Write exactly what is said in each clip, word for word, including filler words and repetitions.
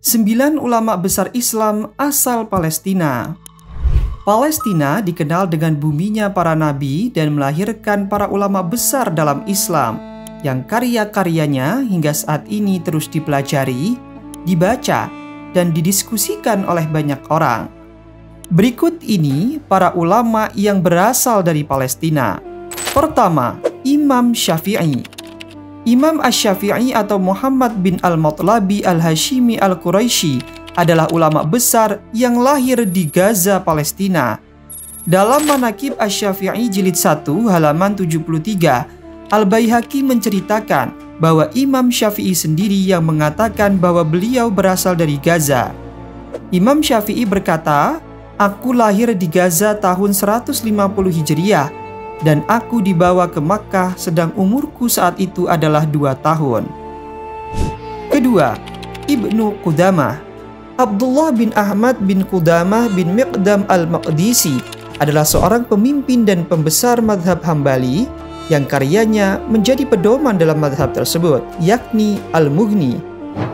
Sembilan ulama besar Islam asal Palestina. Palestina dikenal dengan buminya para nabi dan melahirkan para ulama besar dalam Islam yang karya-karyanya hingga saat ini terus dipelajari, dibaca, dan didiskusikan oleh banyak orang. Berikut ini para ulama yang berasal dari Palestina. Pertama, Imam Syafi'i. Imam Asy-Syafi'i atau Muhammad bin Al-Matlabi Al-Hashimi Al-Quraisy adalah ulama besar yang lahir di Gaza, Palestina. Dalam Manaqib Asy-Syafi'i jilid satu halaman tujuh puluh tiga, Al-Baihaqi menceritakan bahwa Imam Syafi'i sendiri yang mengatakan bahwa beliau berasal dari Gaza. Imam Syafi'i berkata, "Aku lahir di Gaza tahun seratus lima puluh Hijriah dan aku dibawa ke Makkah sedang umurku saat itu adalah dua tahun." Kedua, Ibnu Qudamah. Abdullah bin Ahmad bin Qudamah bin Miqdam al-Maqdisi adalah seorang pemimpin dan pembesar madhab Hambali yang karyanya menjadi pedoman dalam madhab tersebut, yakni Al-Mughni.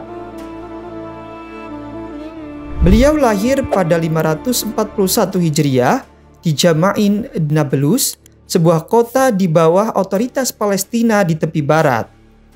Beliau lahir pada lima ratus empat puluh satu Hijriah di Jama'in Nablus, sebuah kota di bawah otoritas Palestina di tepi barat.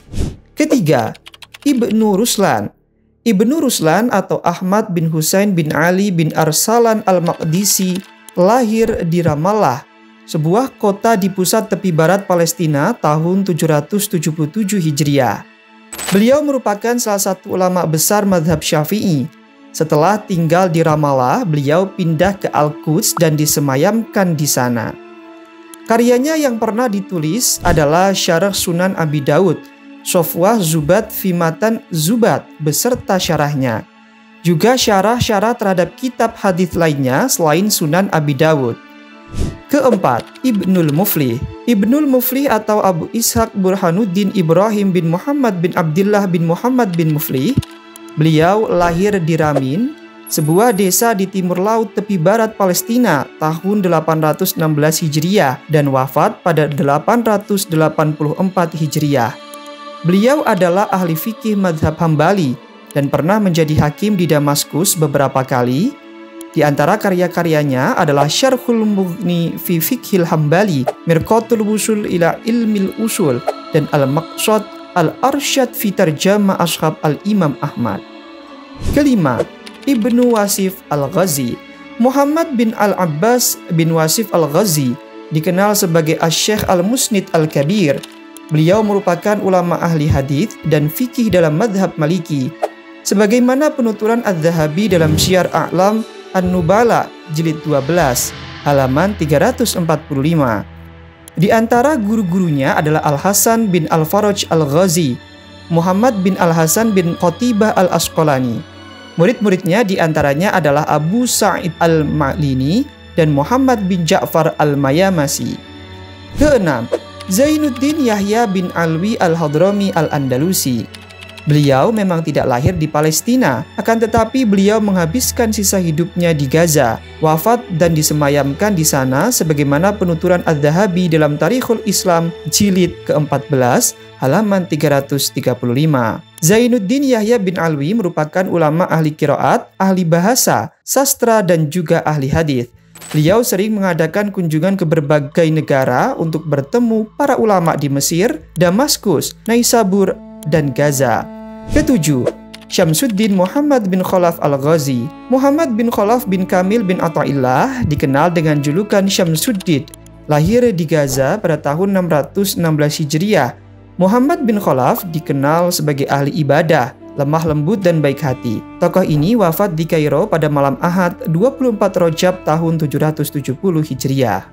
Ketiga, Ibnu Ruslan. Ibnu Ruslan atau Ahmad bin Husain bin Ali bin Arsalan al-Maqdisi lahir di Ramallah, sebuah kota di pusat tepi barat Palestina tahun tujuh ratus tujuh puluh tujuh Hijriah. Beliau merupakan salah satu ulama besar madhab Syafi'i. Setelah tinggal di Ramallah, beliau pindah ke Al-Quds dan disemayamkan di sana. Karyanya yang pernah ditulis adalah Syarah Sunan Abi Daud, Sofwah Zubat Fimatan Zubat beserta syarahnya. Juga syarah-syarah terhadap kitab hadits lainnya selain Sunan Abi Daud. Keempat, Ibnul Muflih. Ibnul Muflih atau Abu Ishaq Burhanuddin Ibrahim bin Muhammad bin Abdullah bin Muhammad bin Muflih. Beliau lahir di Ramin, sebuah desa di timur laut tepi barat Palestina tahun delapan ratus enam belas Hijriah dan wafat pada delapan ratus delapan puluh empat Hijriah. Beliau adalah ahli fikih madhab Hambali dan pernah menjadi hakim di Damaskus beberapa kali. Di antara karya-karyanya adalah Syarhul Mughni fi Fiqhil Hambali, Mirqatul Wusul ila Ilmil Usul, dan Al-Maqsad Al-Arsyad fi Tarjama Ashab Al-Imam Ahmad. Kelima, Ibnu Wasif Al-Ghazi. Muhammad bin Al-Abbas bin Wasif Al-Ghazi dikenal sebagai Asy-Syaikh Al-Musnid Al-Kabir. Beliau merupakan ulama ahli hadits dan fikih dalam madhab Maliki. Sebagaimana penuturan Az-Zahabi dalam Syiar A'lam An-Nubala jilid dua belas halaman tiga ratus empat puluh lima. Di antara guru-gurunya adalah Al-Hasan bin Al-Faraj Al-Ghazi, Muhammad bin Al-Hasan bin Qatibah Al-Asqalani. Murid-muridnya diantaranya adalah Abu Sa'id Al-Ma'lini dan Muhammad bin Ja'far Al-Mayamasi. Keenam, Zainuddin Yahya bin Alwi Al-Hadrami Al-Andalusi. Beliau memang tidak lahir di Palestina, akan tetapi beliau menghabiskan sisa hidupnya di Gaza, wafat dan disemayamkan di sana sebagaimana penuturan Az-Zahabi dalam Tarikhul Islam jilid keempat belas halaman tiga ratus tiga puluh lima. Zainuddin Yahya bin Alwi merupakan ulama ahli qiraat, ahli bahasa, sastra, dan juga ahli hadis. Beliau sering mengadakan kunjungan ke berbagai negara untuk bertemu para ulama di Mesir, Damaskus, Naisabur, dan Gaza. Ketujuh, Syamsuddin Muhammad bin Khalaf Al-Ghazi. Muhammad bin Khalaf bin Kamil bin Athaillah dikenal dengan julukan Syamsuddin. Lahir di Gaza pada tahun enam ratus enam belas Hijriah. Muhammad bin Khalaf dikenal sebagai ahli ibadah, lemah lembut dan baik hati. Tokoh ini wafat di Kairo pada malam Ahad dua puluh empat Rajab tahun tujuh ratus tujuh puluh Hijriah.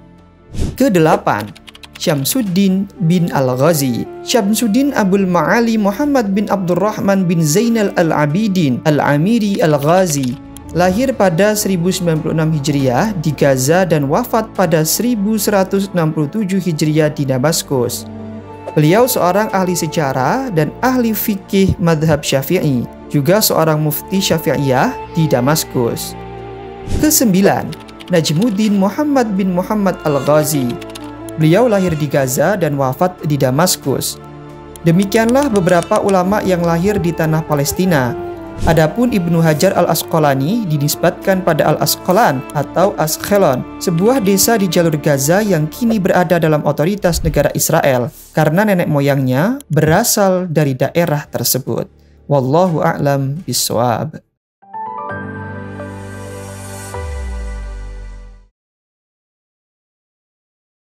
Kedelapan, Syamsuddin bin Al-Ghazi. Syamsuddin Abul Ma'ali Muhammad bin Abdurrahman bin Zainal Al-Abidin Al-Amiri Al-Ghazi lahir pada seribu sembilan puluh enam Hijriah di Gaza dan wafat pada seribu seratus enam puluh tujuh Hijriah di Damaskus. Beliau seorang ahli sejarah dan ahli fikih madhab Syafi'i, juga seorang mufti Syafi'iyah di Damaskus. Kesembilan, Najmuddin Muhammad bin Muhammad Al-Ghazi. Beliau lahir di Gaza dan wafat di Damaskus. Demikianlah beberapa ulama yang lahir di tanah Palestina. Adapun Ibnu Hajar al-Asqalani dinisbatkan pada Al-Asqalan atau Askelon, sebuah desa di jalur Gaza yang kini berada dalam otoritas negara Israel karena nenek moyangnya berasal dari daerah tersebut. Wallahu a'lam bishawab.